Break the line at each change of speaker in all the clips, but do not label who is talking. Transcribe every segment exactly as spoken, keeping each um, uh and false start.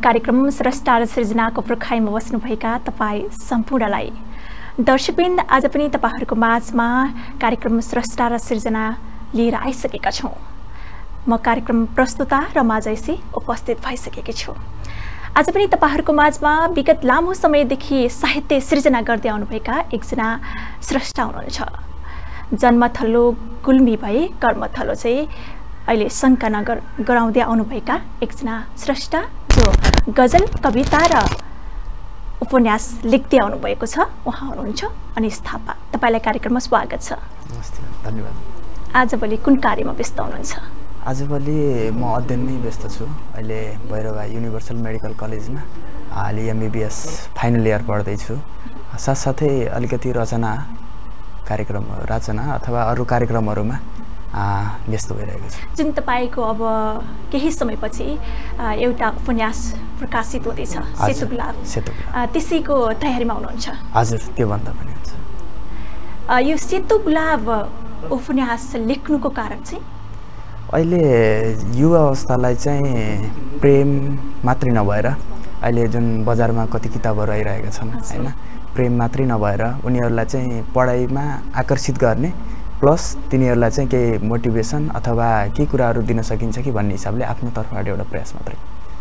कार्यक्रम स्रष्टा र सृजनाको प्रखाइमा बस्नुभएका तपाईँ सम्पूर्णलाई दर्शकवृन्द आज पनि तपाईहरूको माझमा कार्यक्रम स्रष्टा र सृजना लिएर आइसकेका छौँ। म कार्यक्रम प्रस्तुता रमा जैसी उपस्थित भइसकेकी छु। आज पनि तपाईहरूको माझमा विगत लामो समयदेखि साहित्य सृजना गर्दै आउनुभएका एकजना स्रष्टा हुनुहुन्छ। जन्मथलो गुल्मी भए कर्मथलो चाहिँ अहिले शङ्का नगर गराउँदै आउनुभएका एकजना स्रष्टा जो गजल कविता र उपन्यास लेख्दै आउनुभएको छ, उहाँ हुनुहुन्छ अनिस थापा। तपाईँलाई कार्यक्रममा स्वागत छ।
नमस्ते, धन्यवाद।
आजभोलि कुन कार्यमा व्यस्त हुनुहुन्छ?
आजभोलि म अध्ययनमै व्यस्त छु। अहिले भैरवा युनिभर्सल मेडिकल कलेजमा अहिले एमबिबिएस फाइनल इयर पढ्दैछु। साथसाथै अलिकति रचना कार्यक्रम रचना अथवा अरू कार्यक्रमहरूमा व्यस्त भइरहेको छु।
जुन तपाईँको अब केही समयपछि एउटा उपन्यास प्रकाशित हुँदैछ, सेतो गुलाब,
सेतो गुलाब,
त्यसैको तयारीमा हुनुहुन्छ?
हजुर, त्योभन्दा पनि हुन्छ।
यो सेतो गुलाब उपन्यास लेख्नुको कारण चाहिँ
अहिले युवा अवस्थालाई चाहिँ प्रेम मात्रै नभएर अहिले जुन बजारमा कति किताबहरू आइरहेका छन् हैन, प्रेम मात्रै नभएर उनीहरूलाई चाहिँ पढाइमा आकर्षित गर्ने प्लस तिनीहरूलाई चाहिँ केही मोटिभेसन अथवा केही कुराहरू दिन सकिन्छ कि भन्ने हिसाबले आफ्नो तर्फबाट एउटा प्रयास मात्रै।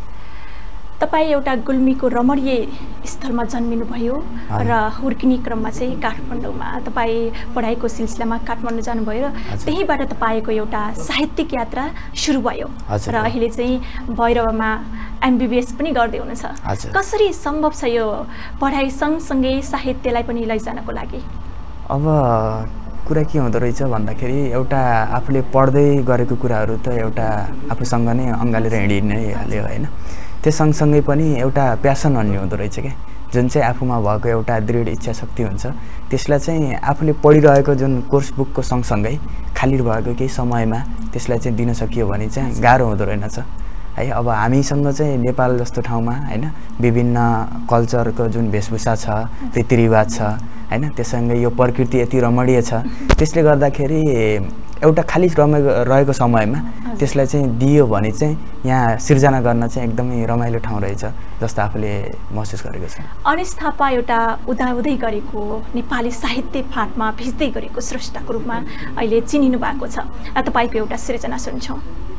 तपाईँ एउटा गुल्मीको रमणीय स्थलमा जन्मिनुभयो र हुर्किने क्रममा चाहिँ काठमाडौँमा तपाईँ पढाइको सिलसिलामा काठमाडौँ जानुभयो र त्यहीबाट तपाईँको एउटा साहित्यिक यात्रा सुरु भयो र अहिले चाहिँ भैरवमा एमबिबिएस पनि गर्दै हुनुहुन्छ। कसरी सम्भव छ यो पढाइ सँगसँगै साहित्यलाई पनि लैजानको लागि?
अब कुरा के हुँदो रहेछ भन्दाखेरि एउटा आफूले पढ्दै गरेको कुराहरू त एउटा आफूसँग नै अँगालेर हिँडिनै हाल्यो होइन। त्यो सँगसँगै पनि एउटा प्यासन अन्य हुँदो रहेछ क्या, जुन चाहिँ आफूमा भएको एउटा दृढ इच्छा शक्ति हुन्छ त्यसलाई चाहिँ आफूले पढिरहेको जुन कोर्स बुकको सँगसँगै खाली भएको केही समयमा त्यसलाई चाहिँ दिन सकियो भने चाहिँ गाह्रो हुँदो रहेनछ है। अब हामीसँग चाहिँ नेपाल जस्तो ठाउँमा होइन विभिन्न कल्चरको जुन वेशभूषा छ, रीतिरिवाज छ हैन, त्यससँगै यो प्रकृति यति रमणीय छ, त्यसले गर्दाखेरि एउटा खाली समय रहेको समयमा त्यसलाई चाहिँ दियो भने चाहिँ यहाँ सिर्जना गर्न चाहिँ एकदमै रमाइलो ठाउँ रहेछ जस्तो आफूले महसुस गरेको छ।
अनिस थापा एउटा उदाउदै गरेको नेपाली साहित्य फाँटमा भिज्दै गरेको स्रष्टाको रूपमा अहिले चिनिनु भएको छ। तपाईँको एउटा सृजना सुन्छौँ।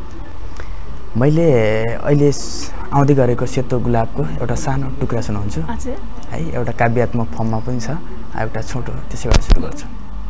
मैले अहिले आउँदै गरेको सेतो गुलाबको एउटा सानो टुक्रा सुनाउँछु है। एउटा काव्यात्मक फर्ममा पनि छ, एउटा छोटो त्यसैबाट सुरु गर्छु।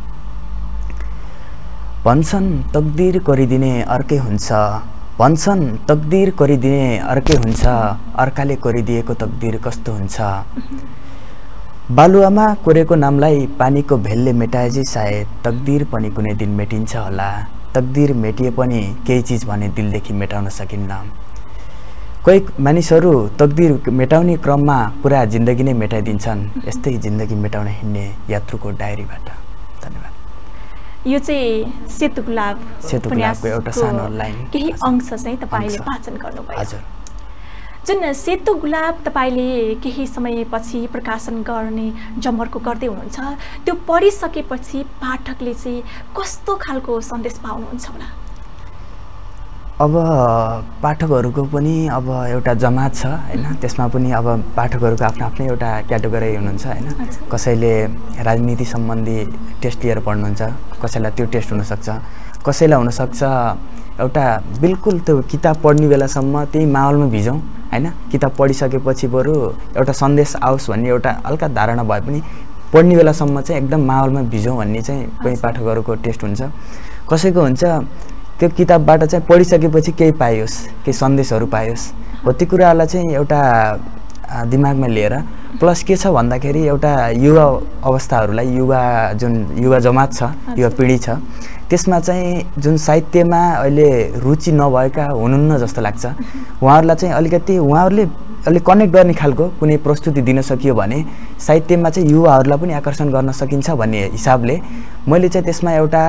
भन्छन् तकदीर गरिदिने अर्कै हुन्छ, भन्छन् तकदीर गरिदिने अर्कै हुन्छ, अर्काले गरिदिएको तकदीर कस्तो हुन्छ। बालुवामा कोरेको नामलाई पानीको भेलले मेटाएझै सायद तकदीर पनि कुनै दिन मेटिन्छ होला। तकदीर मेटिए पनि केही चिज भने दिलदेखि मेटाउन सकिन्न। कोही मानिसहरू तकदीर मेटाउने क्रममा पुरा जिन्दगी नै मेटाइदिन्छन्, यस्तै जिन्दगी मेटाउन हिँड्ने यात्रुको डायरीबाट। धन्यवाद।
यो चाहिँ सेतो गुलाब
सेतो गुलाबको एउटा सानो लाइन,
केही अंश चाहिँ तपाईँले वाचन गर्नुभयो।
हजुर।
जुन सेतो गुलाब तपाईँले केही समयपछि प्रकाशन गर्ने जमर्को गर्दै हुनुहुन्छ, त्यो पढिसकेपछि पाठकले चाहिँ कस्तो खालको सन्देश पाउनुहुन्छ होला?
अब पाठकहरूको पनि अब एउटा जमात छ होइन, त्यसमा पनि अब पाठकहरूको आफ्नो आफ्नै एउटा क्याटेगोरी हुनुहुन्छ होइन। कसैले राजनीति सम्बन्धी टेस्ट लिएर पढ्नुहुन्छ, कसैलाई त्यो टेस्ट हुनसक्छ, कसैलाई हुनसक्छ एउटा बिल्कुल त्यो किताब पढ्ने बेलासम्म त्यही माहौलमा भिजौँ होइन, किताब पढिसकेपछि बरु एउटा सन्देश आओस् भन्ने एउटा हल्का धारणा भए पनि पढ्ने बेलासम्म चाहिँ एकदम माहौलमा भिजौँ भन्ने चाहिँ कोही पाठकहरूको टेस्ट हुन्छ। कसैको हुन्छ त्यो किताबबाट चाहिँ पढिसकेपछि केही पाइयोस्, केही सन्देशहरू पाइयोस् हो, त्यो कुराहरूलाई चाहिँ एउटा दिमागमा लिएर प्लस के छ भन्दाखेरि एउटा युवा अवस्थाहरूलाई, युवा जुन युवा जमात छ, युवा पिँढी छ, त्यसमा चाहिँ जुन साहित्यमा अहिले रुचि नभएका हुनुहुन्न जस्तो लाग्छ। उहाँहरूलाई चाहिँ अलिकति उहाँहरूले अलिक कनेक्ट गर्ने खालको कुनै प्रस्तुति दिन सकियो भने साहित्यमा चाहिँ युवाहरूलाई पनि आकर्षण गर्न सकिन्छ भन्ने हिसाबले मैले चाहिँ त्यसमा एउटा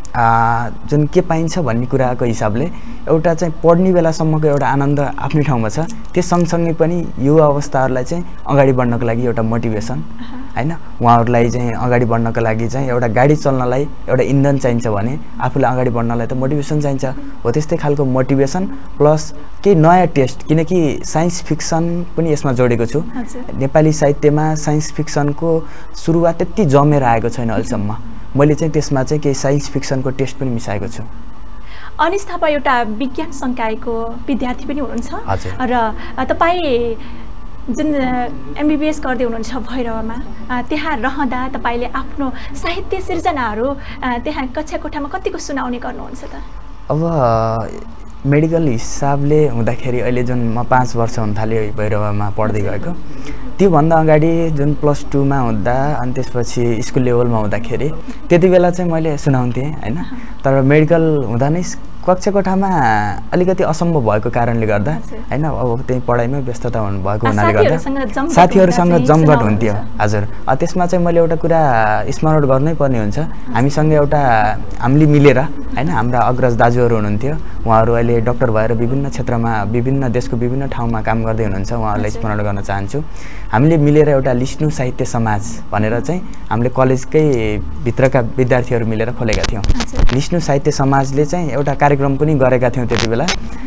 जुन के पाइन्छ भन्ने कुराको हिसाबले एउटा चाहिँ पढ्ने बेलासम्मको एउटा आनन्द आफ्नै ठाउँमा छ। त्यस सँगसँगै पनि युवा अवस्थाहरूलाई चाहिँ अगाडि बढ्नको लागि एउटा मोटिभेसन हैन, उहाँहरूलाई चाहिँ अगाडि बढ्नको लागि चाहिँ एउटा गाडी चल्नलाई एउटा इन्धन चाहिन्छ भने आफूलाई अगाडि बढ्नलाई त मोटिभेसन चाहिन्छ। हो त्यस्तै खालको मोटिभेसन प्लस केही नयाँ टेस्ट, किनकि साइन्स फिक्सन पनि यसमा जोडेको छु। नेपाली साहित्यमा साइन्स फिक्सनको सुरुवात त्यति जमेर आएको छैन अहिलेसम्म। मैले चाहिँ त्यसमा चाहिँ केही साइन्स फिक्सनको टेस्ट पनि मिसाएको छु।
अनिस थापा एउटा विज्ञान संकायको विद्यार्थी पनि हुनुहुन्छ र तपाईँ जुन एमबिबिएस गर्दै हुनुहुन्छ भैरवमा, त्यहाँ रहँदा तपाईँले आफ्नो साहित्य सिर्जनाहरू त्यहाँ कक्षा कोठामा कतिको सुनाउने गर्नुहुन्छ त?
अब मेडिकल हिसाबले हुँदाखेरि अहिले जुन म पाँच वर्ष हुन थाल्यो भैरवमा पढ्दै गएको, त्योभन्दा अगाडि जुन प्लस टूमा हुँदा अनि त्यसपछि स्कुल लेभलमा हुँदाखेरि त्यति बेला चाहिँ मैले सुनाउँथेँ हैन। तर मेडिकल हुँदा नै कक्षा कोठामा अलिकति असम्भव भएको कारणले गर्दा हैन, अब त्यही पढाइमै व्यस्तता हुनु भएको हुनाले गर्दा साथीहरूसँग जमघट हुन्थ्यो। हजुर, त्यसमा चाहिँ मैले एउटा कुरा स्मरण गर्नै पर्ने हुन्छ। हामीसँग एउटा हामीले मिलेर हैन, हाम्रा अग्रज दाजुहरू हुनुहुन्थ्यो, उहाँहरू अहिले डाक्टर भएर विभिन्न क्षेत्रमा विभिन्न देशको विभिन्न ठाउँमा काम गर्दै हुनुहुन्छ, उहाँहरूलाई स्मरण गर्न चाहन्छु। हामीले मिलेर एउटा लिस्नु साहित्य समाज भनेर चाहिँ हामीले कलेजकै भित्रका विद्यार्थीहरू मिलेर खोलेका थियौँ। लिस्नु साहित्य समाजले चाहिँ एउटा कार्यक्रम पनि गरेका थियौँ त्यति बेला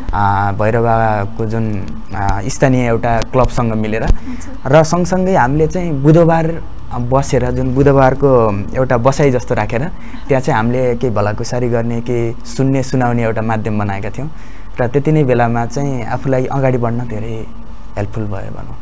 भैरवको जुन स्थानीय एउटा क्लबसँग मिलेर, र सँगसँगै हामीले चाहिँ बुधबार बसेर जुन बुधबारको एउटा बसाइ जस्तो राखेर त्यहाँ चाहिँ हामीले केही भलाकुसारी गर्ने, केही सुन्ने सुनाउने एउटा माध्यम बनाएका थियौँ र त्यति नै बेलामा चाहिँ आफूलाई अगाडि बढ्न धेरै हेल्पफुल भयो भनौँ।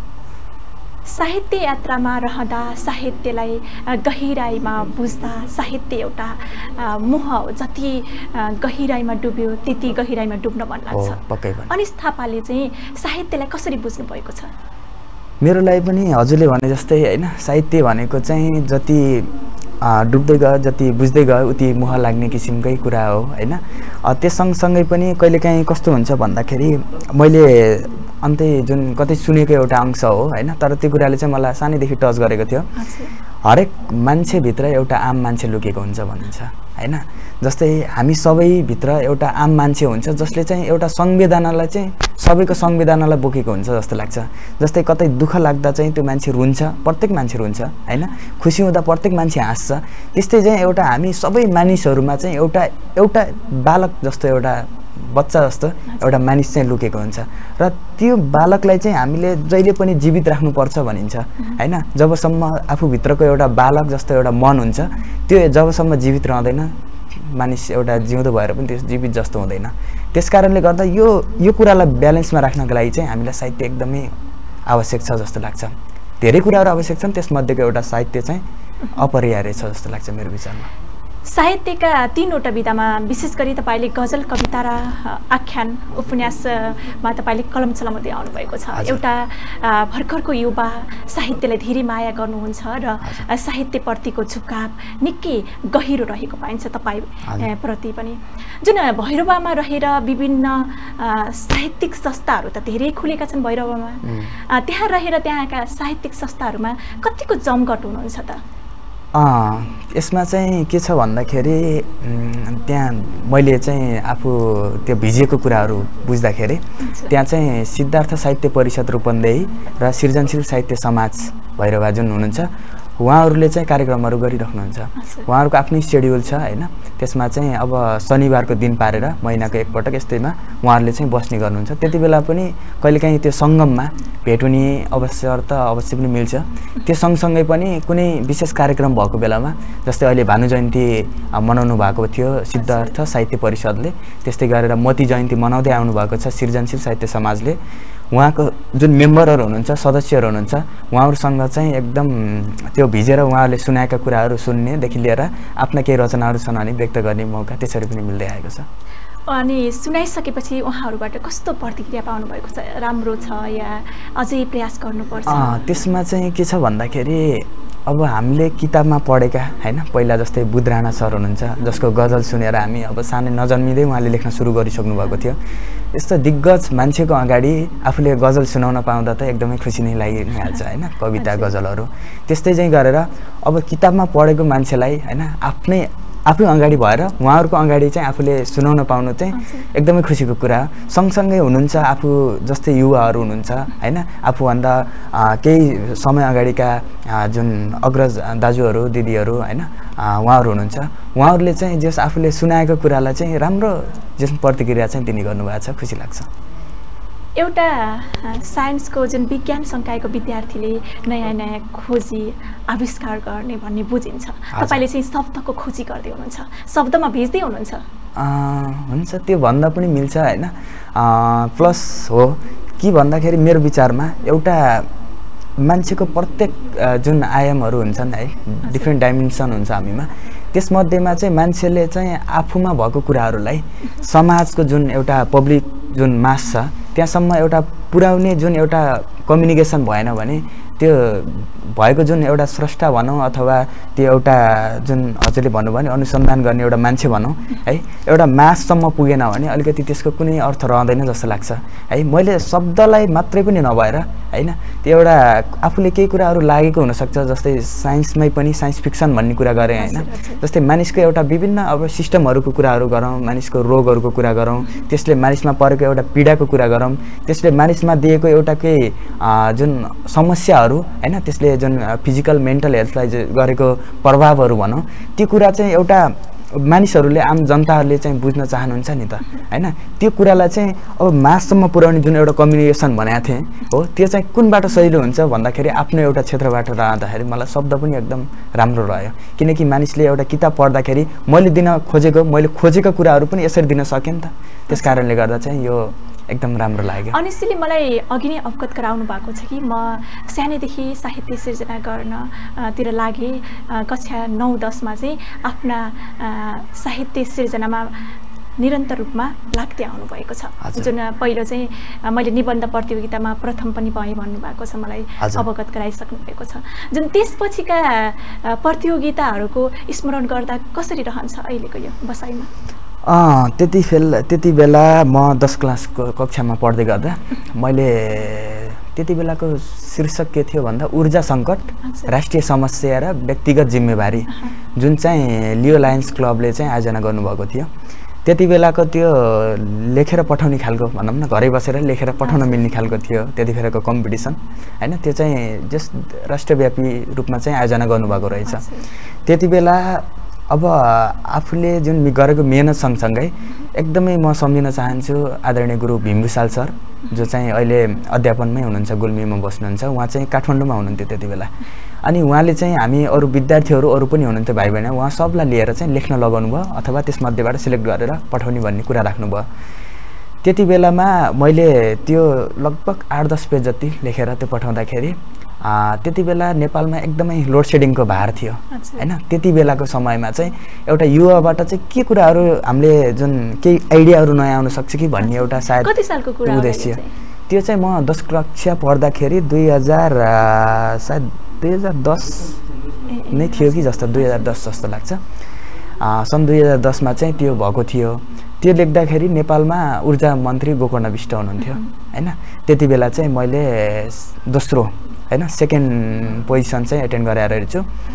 साहित्य यात्रामा रहँदा साहित्यलाई गहिराइमा बुझ्दा साहित्य एउटा मोह हो, जति गहिराइमा डुब्यो त्यति गहिराइमा डुब्न मन लाग्छ।
पक्कै पनि।
अनिस थापाले चाहिँ साहित्यलाई कसरी बुझ्नु भएको छ?
मेरो लागि पनि हजुरले भने जस्तै हैन, साहित्य भनेको चाहिँ जति डुब्दै गयो जति बुझ्दै गयो उति मोह लाग्ने किसिमकै कुरा हो हैन। त्यस सँगसँगै पनि कहिलेकाहीँ कस्तो हुन्छ भन्दाखेरि मैले अन्तै जुन कतै सुनेको एउटा अंश हो हैन, तर त्यो कुराले चाहिँ मलाई सानैदेखि टच गरेको थियो। हरेक मान्छेभित्र एउटा आम मान्छे लुकेको हुन्छ भनिन्छ हैन। जस्तै हामी सबैभित्र एउटा आम मान्छे हुन्छ जसले चाहिँ एउटा संवेदनालाई चाहिँ सबैको संवेदनालाई बोकेको हुन्छ जस्तो लाग्छ। जस्तै कतै दुःख लाग्दा चाहिँ त्यो मान्छे रुन्छ, प्रत्येक मान्छे रुन्छ हैन, खुसी हुँदा प्रत्येक मान्छे हाँस्छ। त्यस्तै चाहिँ एउटा हामी सबै मानिसहरूमा चाहिँ एउटा एउटा बालक जस्तो एउटा बच्चा जस्तो एउटा मानिस चाहिँ लुकेको हुन्छ र त्यो बालकलाई चाहिँ हामीले जहिले पनि जीवित राख्नुपर्छ भनिन्छ हैन। जबसम्म आफूभित्रको एउटा बालक जस्तो एउटा मन हुन्छ त्यो जबसम्म जीवित रहँदैन मानिस एउटा जिउँदो भएर पनि त्यो जीवित जस्तो हुँदैन। त्यसकारणले गर्दा यो यो कुरालाई ब्यालेन्समा राख्नको लागि चाहिँ हामीलाई साहित्य एकदमै आवश्यक छ जस्तो लाग्छ। धेरै कुराहरू आवश्यक छन्, त्यसमध्येको एउटा साहित्य चाहिँ अपरिहार्य छ जस्तो लाग्छ मेरो विचारमा।
साहित्यका तीनवटा विधामा विशेष गरी तपाईँले गजल, कविता र आख्यान उपन्यासमा तपाईँले कलम चलाउँदै आउनुभएको छ। एउटा भर्खरको युवा साहित्यलाई धेरै माया गर्नुहुन्छ र साहित्यप्रतिको झुकाव निकै गहिरो रहेको पाइन्छ तपाईँ प्रति पनि। जुन भैरवमा रहेर विभिन्न साहित्यिक संस्थाहरू त धेरै खुलेका छन् भैरवमा, त्यहाँ रहेर त्यहाँका साहित्यिक संस्थाहरूमा कतिको जमघट हुनुहुन्छ त?
यसमा चाहिँ के छ भन्दाखेरि त्यहाँ मैले चाहिँ आफू त्यो भिजिएको कुराहरू बुझ्दाखेरि त्यहाँ चाहिँ सिद्धार्थ साहित्य परिषद रूपन्देही र सृजनशील साहित्य समाज भैरवा जुन हुनुहुन्छ उहाँहरूले चाहिँ कार्यक्रमहरू गरिराख्नुहुन्छ। उहाँहरूको आफ्नै सेड्युल छ हैन। त्यसमा चाहिँ अब शनिबारको दिन पारेर महिनाको एकपटक यस्तैमा उहाँहरूले चाहिँ बस्ने गर्नुहुन्छ। त्यति बेला पनि कहिलेकाहीँ त्यो सङ्गममा भेट हुने अवसर त अवश्य पनि मिल्छ। त्यो सँगसँगै पनि कुनै विशेष कार्यक्रम भएको बेलामा, जस्तै अहिले भानु जयन्ती मनाउनु भएको थियो सिद्धार्थ साहित्य परिषदले, त्यस्तै गरेर मोती जयन्ती मनाउँदै आउनु भएको छ सृजनशील साहित्य समाजले। उहाँको जुन मेम्बरहरू हुनुहुन्छ, सदस्यहरू हुनुहुन्छ, उहाँहरूसँग चाहिँ एकदम त्यो भिजेर उहाँहरूले सुनाएका कुराहरू सुन्नेदेखि लिएर आफ्ना केही रचनाहरू छन् भने व्यक्त गर्ने मौका त्यसरी पनि मिल्दै आएको छ।
अनि सुनाइसकेपछि उहाँहरूबाट कस्तो प्रतिक्रिया पाउनु भएको छ? राम्रो छ या अझै प्रयास गर्नुपर्छ?
त्यसमा चाहिँ के छ भन्दाखेरि अब हामीले किताबमा पढेका हैन, पहिला जस्तै बुद्ध राणा सर हुनुहुन्छ जसको गजल सुनेर हामी अब सानै नजन्मिँदै उहाँले लेख्न सुरु गरिसक्नु भएको थियो। यस्तो दिग्गज मान्छेको अगाडि आफूले गजल सुनाउन पाउँदा त एकदमै खुसी नै लागिहाल्छ हैन, कविता गजलहरू। त्यस्तै चाहिँ गरेर अब किताबमा पढेको मान्छेलाई हैन आफ्नै आफू अगाडि भएर उहाँहरूको अगाडि चाहिँ आफूले सुनाउन पाउनु चाहिँ एकदमै खुसीको कुरा हो। सँगसँगै हुनुहुन्छ आफू जस्तै युवाहरू हुनुहुन्छ हैन, आफूभन्दा केही समय अगाडिका जुन अग्रज दाजुहरू दिदीहरू हैन उहाँहरू हुनुहुन्छ, उहाँहरूले चाहिँ जस आफूले सुनाएको कुरालाई चाहिँ राम्रो जस प्रतिक्रिया चाहिँ दिने गर्नुभएको छ, खुसी लाग्छ।
एउटा साइन्सको जुन विज्ञान संकायको विद्यार्थीले नयाँ नयाँ खोजी आविष्कार गर्ने भन्ने बुझिन्छ, तपाईँले चाहिँ शब्दको खोजी गर्दै हुनुहुन्छ, शब्दमा भिज्दै हुनुहुन्छ।
हुन्छ, त्यो भन्दा पनि मिल्छ हैन। प्लस हो के भन्दाखेरि मेरो विचारमा एउटा मान्छेको प्रत्येक जुन आयामहरू हुन्छन् है, डिफ्रेन्ट डाइमेन्सन हुन्छ हामीमा, त्यसमध्येमा चाहिँ मान्छेले चाहिँ आफूमा भएको कुराहरूलाई समाजको जुन एउटा पब्लिक जुन मास छ त्यहाँसम्म एउटा पुर्याउने जुन एउटा कम्युनिकेसन भएन भने त्यो भएको जुन एउटा स्रष्टा भनौँ अथवा त्यो एउटा जुन हजुरले भन्नुभयो नि अनुसन्धान गर्ने एउटा मान्छे भनौँ है, एउटा माससम्म पुगेन भने अलिकति त्यसको कुनै अर्थ रहँदैन जस्तो लाग्छ है। मैले शब्दलाई मात्रै पनि नभएर हैन, त्यो एउटा आफूले केही कुराहरू लागेको हुनसक्छ, जस्तै साइन्समै पनि साइन्स फिक्सन भन्ने कुरा गरेँ हैन, जस्तै मानिसको एउटा विभिन्न अब सिस्टमहरूको कुराहरू गरौँ, मानिसको रोगहरूको कुरा गरौँ, त्यसले मानिसमा परेको एउटा पीडाको कुरा गरौँ, त्यसले मानिसमा दिएको एउटा केही जुन समस्याहरू हैन, त्यसले जुन फिजिकल मेन्टल हेल्थलाई गरेको प्रभावहरू भनौँ, त्यो कुरा चाहिँ एउटा मानिसहरूले आम जनताहरूले चाहिँ बुझ्न चाहनुहुन्छ नि त हैन। त्यो कुरालाई चाहिँ अब माससम्म पुर्याउने जुन एउटा कम्युनिकेसन भनेको थिएँ हो, त्यो चाहिँ कुनबाट सजिलो हुन्छ भन्दाखेरि आफ्नो एउटा क्षेत्रबाट रहँदाखेरि मलाई शब्द पनि एकदम राम्रो रह्यो, किनकि मानिसले एउटा किताब पढ्दाखेरि मैले दिन खोजेको मैले खोजेको कुराहरू पनि यसरी दिन सकेँ नि त, त्यस कारणले गर्दा चाहिँ यो एकदम राम्रो लाग्यो।
अनिश्चितले मलाई अघि नै अवगत गराउनु भएको छ कि म सानैदेखि साहित्य सिर्जना गर्नतिर लागेँ, कक्षा नौ दसमा चाहिँ आफ्ना साहित्य सिर्जनामा निरन्तर रूपमा लाग्दै आउनुभएको छ, जुन पहिलो चाहिँ मैले निबन्ध प्रतियोगितामा प्रथम पनि भएँ भन्नुभएको छ, मलाई अवगत गराइसक्नु भएको छ। जुन त्यसपछिका प्रतियोगिताहरूको स्मरण गर्दा कसरी रहन्छ अहिलेको यो बसाइमा?
त्यति फेल त्यति बेला म दस क्लासको कक्षामा पढ्दै गर्दा मैले त्यति बेलाको शीर्षक के थियो भन्दा ऊर्जा सङ्कट, राष्ट्रिय समस्या र व्यक्तिगत जिम्मेवारी, जुन चाहिँ लियो लायन्स क्लबले चाहिँ आयोजना गर्नुभएको थियो। त्यति बेलाको त्यो लेखेर पठाउने खालको भनौँ न, घरै बसेर लेखेर पठाउन मिल्ने खालको थियो त्यतिखेरको कम्पिटिसन हैन, त्यो चाहिँ जस राष्ट्रव्यापी रूपमा चाहिँ आयोजना गर्नुभएको रहेछ। त्यति बेला अब आफूले जुन गरेको मेहनत सँगसँगै एकदमै म सम्झिन चाहन्छु आदरणीय गुरु भुसाल सर, जो चाहिँ अहिले अध्यापनमै हुनुहुन्छ, गुल्मीमा बस्नुहुन्छ, उहाँ चाहिँ काठमाडौँमा हुनुहुन्थ्यो त्यति बेला। अनि उहाँले चाहिँ हामी अरू विद्यार्थीहरू अरू पनि हुनुहुन्थ्यो भाइ बहिनी, उहाँ सबलाई लिएर चाहिँ लेख्न लगाउनु भयो अथवा त्यसमध्येबाट सिलेक्ट गरेर पठाउने भन्ने कुरा राख्नुभयो। त्यति बेलामा मैले त्यो लगभग आठ दस पेज जति लेखेर त्यो पठाउँदाखेरि त्यति बेला नेपालमा एकदमै लोड सेडिङको भार थियो हैन। त्यति बेलाको समयमा चाहिँ एउटा युवाबाट चाहिँ के कुराहरू हामीले जुन केही आइडियाहरू नयाँ आउन सक्छ कि भन्ने एउटा सायद उद्देश्य, त्यो चाहिँ म दस कक्षा पढ्दाखेरि दुई हजार सायद दुई हजार दस नै थियो कि जस्तो, दुई हजार दस जस्तो लाग्छ। सन् दुई हजार दसमा चाहिँ त्यो भएको थियो। त्यो लेख्दाखेरि नेपालमा ऊर्जा मन्त्री गोकर्ण विष्ट हुनुहुन्थ्यो हैन। त्यति बेला चाहिँ मैले दोस्रो हैन सेकेन्ड पोजिसन चाहिँ एटेन्ड गरेर छु।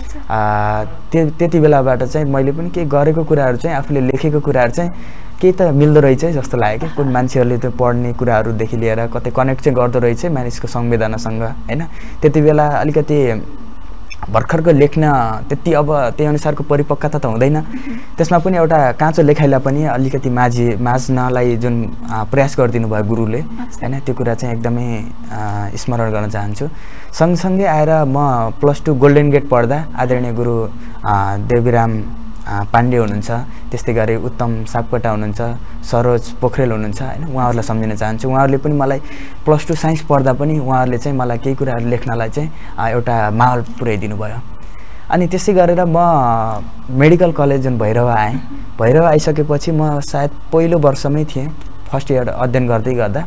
त्यो त्यति बेलाबाट चाहिँ मैले पनि केही गरेको कुराहरू चाहिँ आफूले लेखेको कुराहरू चाहिँ केही त मिल्दो रहेछ जस्तो लाग्यो कि कुन मान्छेहरूले त्यो पढ्ने कुराहरूदेखि लिएर कतै कनेक्ट चाहिँ गर्दो रहेछ मानिसको संवेदनासँग हैन। त्यति बेला अलिकति भर्खरको लेख्न त्यति अब त्यही अनुसारको परिपक्वता त हुँदैन, त्यसमा पनि एउटा काँचो लेखाइलाई पनि अलिकति माझी माझ्नलाई जुन प्रयास गरिदिनु भयो गुरुले हैन, त्यो कुरा चाहिँ एकदमै स्मरण गर्न चाहन्छु। सँगसँगै आएर म प्लस टू गोल्डन गेट पढ्दा आदरणीय गुरु देवीराम पाण्डे हुनुहुन्छ, त्यस्तै गरी उत्तम सापकोटा हुनुहुन्छ, सरोज पोखरेल हुनुहुन्छ हैन, उहाँहरूलाई सम्झिन चाहन्छु। उहाँहरूले पनि मलाई प्लस टू साइन्स पढ्दा पनि उहाँहरूले चाहिँ मलाई केही कुराहरू लेख्नलाई चाहिँ एउटा माहौल पुर्याइदिनु भयो। अनि त्यसै गरेर म मेडिकल कलेज जुन भैरव आएँ, भैरव आइसकेपछि म सायद पहिलो वर्षमै थिएँ, फर्स्ट इयर अध्ययन गर्दै गर्दा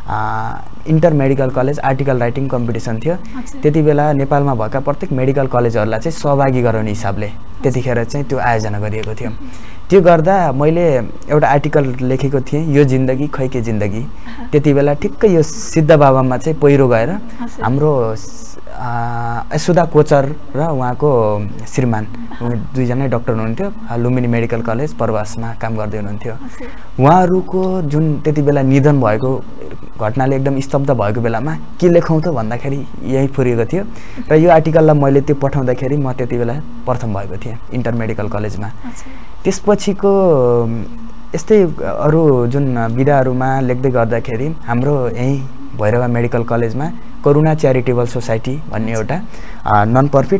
inter medical college article writing competition थियो। त्यति बेला नेपालमा भएका प्रत्येक मेडिकल कलेजहरूलाई चाहिँ सहभागी गराउने हिसाबले त्यतिखेर चाहिँ त्यो आयोजना गरिएको थियो। त्यो गर्दा मैले एउटा आर्टिकल लेखेको थिएँ, यो जिन्दगी खै के जिन्दगी। त्यति बेला ठिक्कै यो सिद्ध बाबामा चाहिँ पहिरो गएर हाम्रो यशोदा कोचर र उहाँको श्रीमान दुईजनै डाक्टर हुनुहुन्थ्यो लुम्बिनी मेडिकल कलेज प्रवासमा काम गर्दै हुनुहुन्थ्यो उहाँहरूको जुन त्यति बेला निधन भएको घटनाले एकदम स्तब्ध भएको बेलामा के लेखौँ त भन्दाखेरि यही पुरिएको थियो र यो आर्टिकललाई मैले त्यो पठाउँदाखेरि म त्यति बेला प्रथम भएको थिएँ इन्टर मेडिकल कलेजमा त्यसपछिको यस्तै अरू जुन विधाहरूमा लेख्दै गर्दाखेरि हाम्रो यही भैरवा मेडिकल कलेजमा करुणा च्यारिटेबल सोसाइटी भन्ने एउटा नन प्रफिट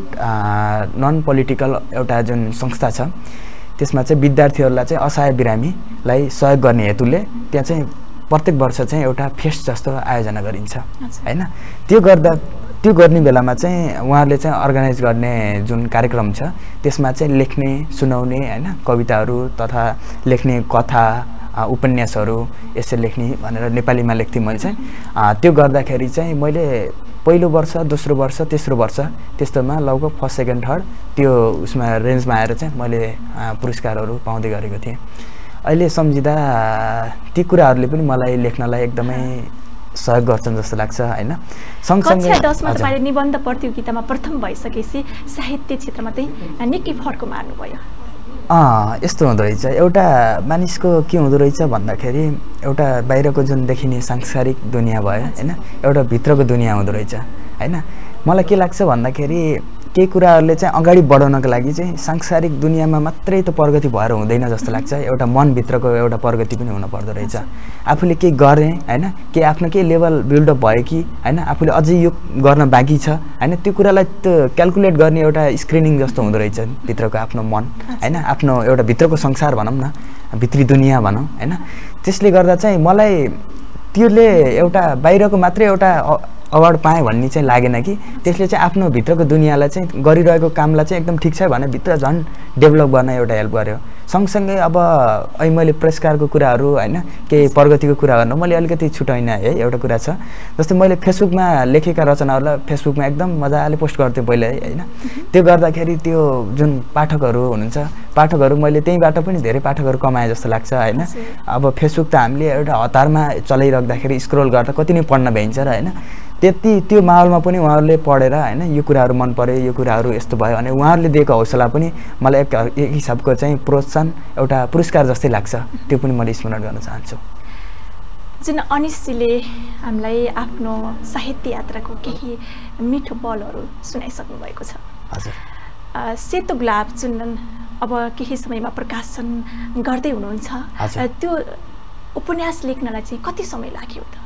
नन पोलिटिकल एउटा जुन संस्था छ त्यसमा चाहिँ विद्यार्थीहरूलाई चाहिँ असहाय बिरामीलाई सहयोग गर्ने हेतुले त्यहाँ चाहिँ प्रत्येक वर्ष चाहिँ एउटा फेस्ट जस्तो आयोजना गरिन्छ हैन त्यो गर्दा त्यो गर्ने बेलामा चाहिँ उहाँहरूले चाहिँ अर्गनाइज गर्ने जुन कार्यक्रम छ त्यसमा चाहिँ लेख्ने सुनाउने हैन कविताहरू तथा लेख्ने कथा उपन्यासहरू यसै लेख्ने भनेर नेपालीमा लेख्थेँ मैले चाहिँ त्यो गर्दाखेरि चाहिँ मैले पहिलो वर्ष दोस्रो वर्ष तेस्रो वर्ष त्यस्तोमा लगभग फर्स्ट सेकेन्ड थर्ड त्यो उसमा रेन्जमा आएर चाहिँ मैले पुरस्कारहरू पाउँदै गरेको थिएँ अहिले सम्झिँदा ती कुराहरूले पनि मलाई लेख्नलाई एकदमै सहयोग गर्छन् जस्तो लाग्छ हैन सँगसँगै
कक्षा दस मा तपाईले निबन्ध प्रतियोगितामा प्रथम भइसकेपछि साहित्य क्षेत्रमा चाहिँ निकै फड्को मार्नुभयो
अँ यस्तो हुँदो रहेछ एउटा मानिसको के हुँदो रहेछ भन्दाखेरि एउटा बाहिरको जुन देखिने सांसारिक दुनियाँ भयो हैन एउटा भित्रको दुनियाँ हुँदो रहेछ हैन मलाई के लाग्छ भन्दाखेरि केही कुराहरूले चाहिँ अगाडि बढाउनको लागि चाहिँ सांसारिक दुनियाँमा मात्रै त प्रगति भएर हुँदैन जस्तो लाग्छ एउटा मनभित्रको एउटा प्रगति पनि हुन पर्दो रहेछ आफूले केही गरेँ हैन केही आफ्नो केही लेभल बिल्डअप भयो कि हैन आफूले अझै यो गर्न बाँकी छ हैन त्यो कुरालाई त्यो क्याल्कुलेट गर्ने एउटा स्क्रिनिङ जस्तो हुँदो रहेछ भित्रको आफ्नो मन हैन आफ्नो एउटा भित्रको संसार भनौँ न भित्री दुनियाँ भनौँ हैन त्यसले गर्दा चाहिँ मलाई त्यसले एउटा बाहिरको मात्रै एउटा अवार्ड पाएँ भन्ने चाहिँ लागेन कि त्यसले चाहिँ आफ्नो भित्रको दुनियाँलाई चाहिँ गरिरहेको कामलाई चाहिँ एकदम ठिक छ भने भित्र झन् डेभलप गर्न एउटा हेल्प गर्यो सँगसँगै अब अहिले मैले पुरस्कारको कुराहरू हैन केही प्रगतिको कुरा गर्नु मैले अलिकति छुटाइनँ है एउटा कुरा छ जस्तै मैले फेसबुकमा लेखेका रचनाहरूलाई फेसबुकमा एकदम मजाले पोस्ट गर्थेँ पहिले हैन त्यो गर्दाखेरि त्यो जुन पाठकहरू हुनुहुन्छ पाठकहरू मैले त्यहीबाट पनि धेरै पाठकहरू कमाएँ जस्तो लाग्छ हैन अब फेसबुक त हामीले एउटा हतारमा चलाइराख्दाखेरि स्क्रोल गर्दा कति नै पढ्न भ्याइन्छ र हैन त्यति त्यो माहौलमा पनि उहाँहरूले पढेर हैन यो कुराहरू मन पर्यो यो कुराहरू यस्तो भयो अनि उहाँहरूले दिएको हौसला पनि मलाई एक एक हिसाबको चाहिँ प्रोत्साहन एउटा पुरस्कार जस्तै लाग्छ त्यो पनि मैले स्मरण गर्न चाहन्छु
जुन अनिसजीले हामीलाई आफ्नो साहित्य यात्राको केही मिठो पलहरू सुनाइसक्नु भएको छ
हजुर
सेतो गुलाब जुन अब केही समयमा प्रकाशन गर्दै हुनुहुन्छ त्यो उपन्यास लेख्नलाई चाहिँ कति समय लाग्यो त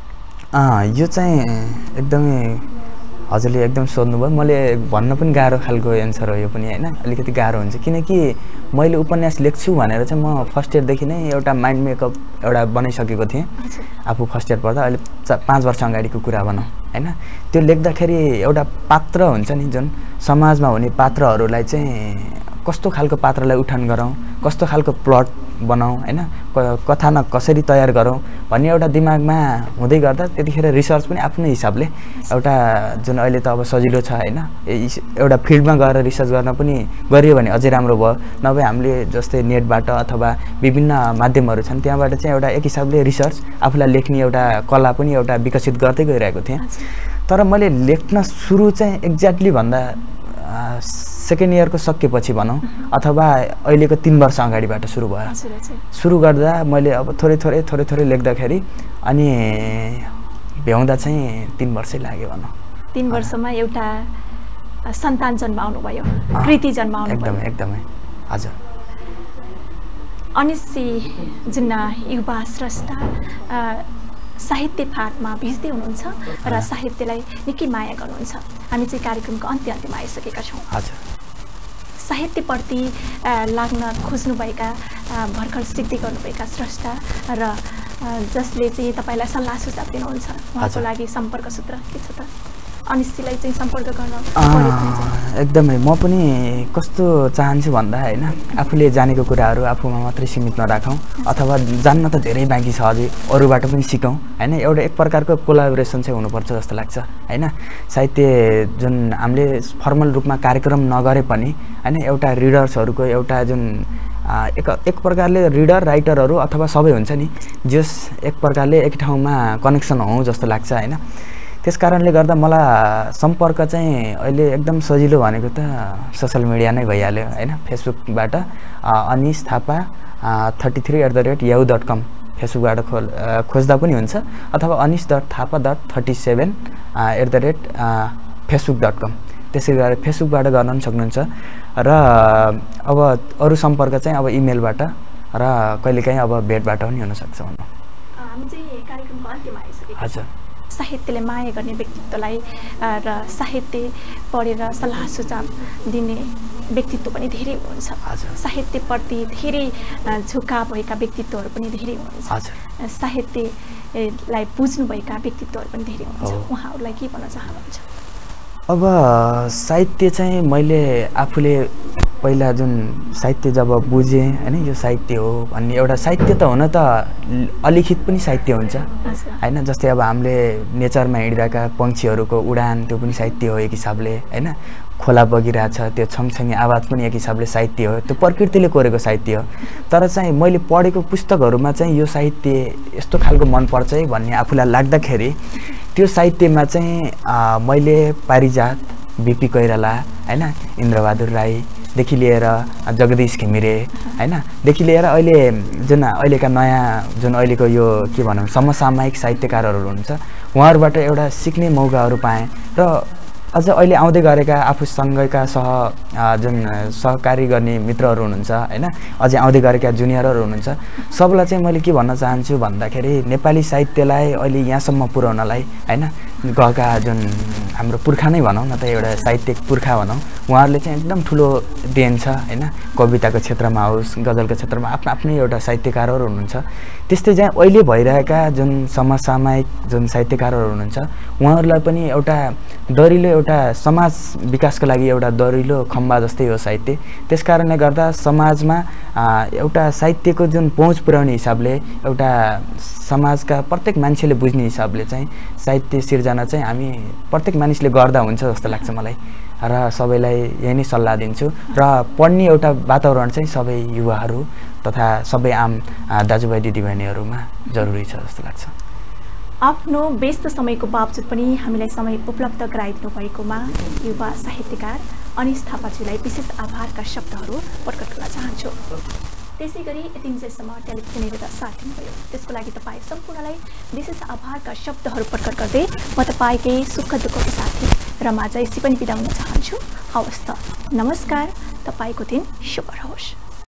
यो चाहिँ एकदमै हजुरले एकदम सोध्नुभयो मैले भन्न पनि गाह्रो खालको एन्सर हो यो पनि हैन अलिकति गाह्रो हुन्छ किनकि मैले उपन्यास लेख्छु भनेर चाहिँ म फर्स्ट इयरदेखि नै एउटा माइन्ड मेकअप एउटा बनाइसकेको थिएँ आफू फर्स्ट इयर पढ्दा अहिले पाँच वर्ष अगाडिको कुरा भनौँ हैन त्यो लेख्दाखेरि एउटा पात्र हुन्छ नि जुन समाजमा हुने पात्रहरूलाई चाहिँ कस्तो खालको पात्रलाई उठान गरौँ कस्तो खालको प्लट बनाऊँ हैन कथानक कसरी तयार गरौँ भन्ने एउटा दिमागमा हुँदै गर्दा त्यतिखेर रिसर्च पनि आफ्नो हिसाबले एउटा जुन अहिले त अब सजिलो छ हैन एउटा फिल्डमा गएर रिसर्च गर्न पनि गरियो भने अझै राम्रो भयो नभए हामीले जस्तै नेटबाट अथवा विभिन्न माध्यमहरू छन् त्यहाँबाट चाहिँ एउटा एक हिसाबले रिसर्च आफूलाई लेख्ने एउटा कला पनि एउटा विकसित गर्दै गइरहेको थिएँ तर मैले लेख्न सुरु चाहिँ एक्ज्याक्टली भन्दा सेकेन्ड इयरको सकेपछि भनौँ अथवा अहिलेको तीन वर्ष अगाडिबाट सुरु भयो सुरु गर्दा मैले अब थोरै थोरै थोरै थोरै लेख्दाखेरि अनि भ्याउँदा चाहिँ तीन वर्षै लाग्यो भनौँ
तीन वर्षमा एउटा सन्तान जन्माउनु भयो कृति जन्माउनु भयो
एकदमै एकदमै हजुर
अनिसी जुन युवा स्रष्टा साहित्य फाँटमा भिज्दै हुनुहुन्छ र साहित्यलाई निकै माया गर्नुहुन्छ हामी चाहिँ कार्यक्रमको अन्त्य अन्त्यमा आइसकेका छौँ
हजुर
साहित्यप्रति लाग्न खोज्नुभएका भर्खर सिक्दै गर्नुभएका स्रष्टा र जसले चाहिँ तपाईँलाई सल्लाह सुझाव दिनुहुन्छ उहाँको लागि सम्पर्क सूत्र के छ त अनिश्चितलाई चाहिँ सम्पर्क गर्न
एकदमै म पनि कस्तो चाहन्छु भन्दा हैन आफूले जानेको कुराहरू आफूमा मात्रै सीमित नराखौँ अथवा जान्न त धेरै बाँकी छ अझै अरूबाट पनि सिकौँ हैन एउटा एक प्रकारको कोलाबोरेसन चाहिँ हुनुपर्छ जस्तो लाग्छ हैन साहित्य जुन हामीले फर्मल रूपमा कार्यक्रम नगरे पनि हैन एउटा रिडर्सहरूको एउटा जुन एक एक प्रकारले रिडर राइटरहरू अथवा सबै हुन्छ नि जस एक प्रकारले एक ठाउँमा कनेक्सन हौँ जस्तो लाग्छ हैन त्यस कारणले गर्दा मलाई सम्पर्क चाहिँ अहिले एकदम सजिलो भनेको त सोसल मिडिया नै भइहाल्यो हैन। फेसबुकबाट Anish Thapa thirty three at the rate Yahoo dot com फेसबुकबाट खोल खोज्दा पनि हुन्छ, अथवा Anish dot Thapa dot thirty seven at the rate Facebook dot com त्यसै गरेर फेसबुकबाट गर्न पनि सक्नुहुन्छ। र अब अरू सम्पर्क चाहिँ अब इमेलबाट र कहिलेकाहीँ अब भेटबाट पनि हुनसक्छ। भनौँ
हामी चाहिँ कार्यक्रमको अन्त्यमा आइसकेका
हजुर।
साहित्यले माया गर्ने व्यक्तित्वलाई र साहित्य पढेर सल्लाह सुझाव दिने व्यक्तित्व पनि धेरै हुन्छ। साहित्यप्रति धेरै झुकाव भएका व्यक्तित्वहरू पनि धेरै हुन्छ। साहित्यलाई बुझ्नुभएका व्यक्तित्वहरू पनि धेरै हुन्छ। उहाँहरूलाई के भन्न चाहनुहुन्छ?
अब साहित्य चाहिँ मैले आफूले पहिला जुन साहित्य जब बुझेँ हैन, यो साहित्य हो भन्ने एउटा साहित्य त हुन त अलिखित पनि साहित्य हुन्छ हैन। जस्तै अब हामीले नेचरमा हिँडिरहेका पक्षीहरूको उडान त्यो पनि साहित्य हो एक हिसाबले हैन। खोला बगिरहेछ त्यो छङछङे आवाज पनि एक हिसाबले साहित्य हो, त्यो प्रकृतिले कोरेको साहित्य हो। तर चाहिँ मैले पढेको पुस्तकहरूमा चाहिँ यो साहित्य यस्तो खालको मनपर्छ है भन्ने आफूलाई लाग्दाखेरि त्यो साहित्यमा चाहिँ मैले पारिजात, बिपी कोइराला हैन, इन्द्रबहादुर राईदेखि लिएर जगदीश घिमिरे हैन देखि लिएर अहिले जुन अहिलेका नयाँ जुन अहिलेको यो के भनौँ समसामयिक साहित्यकारहरू हुनुहुन्छ, उहाँहरूबाट एउटा सिक्ने मौकाहरू पाएँ। र अझ अहिले आउँदै गरेका आफूसँगैका सह जुन सहकारी गर्ने मित्रहरू हुनुहुन्छ हैन, अझै आउँदै गरेका जुनियरहरू हुनुहुन्छ, सबलाई चाहिँ मैले के भन्न चाहन्छु भन्दाखेरि नेपाली साहित्यलाई अहिले यहाँसम्म पुर्याउनलाई हैन गएका जुन हाम्रो पुर्खा नै भनौँ न त, एउटा साहित्यिक पुर्खा भनौँ, उहाँहरूले चाहिँ एकदम ठुलो देन छ हैन। कविताको क्षेत्रमा होस्, गजलको क्षेत्रमा आफ्नो आफ्नै एउटा साहित्यकारहरू हुनुहुन्छ। त्यस्तै चाहिँ अहिले भइरहेका जुन समसामयिक जुन साहित्यकारहरू हुनुहुन्छ, उहाँहरूलाई पनि एउटा दरिलो एउटा समाज विकासको लागि एउटा दरिलो खम्बा जस्तै हो साहित्य। त्यस कारणले गर्दा समाजमा एउटा साहित्यको जुन पहुँच पुर्याउने हिसाबले, एउटा समाजका प्रत्येक मान्छेले बुझ्ने हिसाबले चाहिँ साहित्य सिर्जना चाहिँ हामी प्रत्येक मानिसले गर्दा हुन्छ जस्तो लाग्छ मलाई। र सबैलाई यही नै सल्लाह दिन्छु। र पढ्ने एउटा वातावरण चाहिँ सबै युवाहरू तथा सबै आम दाजुभाइ दिदीबहिनीहरूमा जरुरी छ जस्तो लाग्छ।
आफ्नो व्यस्त समयको बावजुद पनि हामीलाई समय उपलब्ध गराइदिनु भएकोमा युवा साहित्यकार अनिश थापाज्यूलाई विशेष आभारका शब्दहरू प्रकट गर्न चाहन्छु। त्यसै गरी यतिन्जेलसम्म टेलिभिजन हेरेर साथ दिनुभयो त्यसको लागि तपाईँ सम्पूर्णलाई विशेष आभारका शब्दहरू प्रकट गर्दै म तपाईँकै सुख दुःखको साथी रमा जैसी पनि बिदा हुन चाहन्छु। हवस् त, नमस्कार, तपाईँको दिन शुभ रहोस्।